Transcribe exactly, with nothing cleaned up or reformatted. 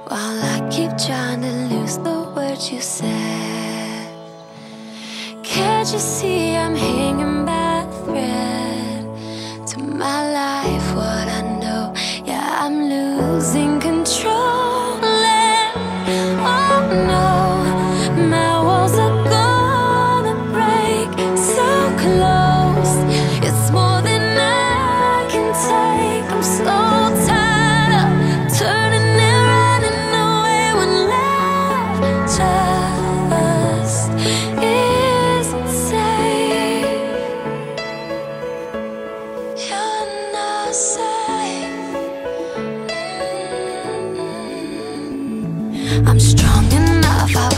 while I keep trying to lose the words you said. Can't you see I'm hanging by a thread to my life? What I know, yeah, I'm losing control. And oh no, my walls are gonna break so close. It's more than I can take. I'm so tired of turning and running away when life just isn't safe. You're not safe. Mm-hmm. I'm strong enough, I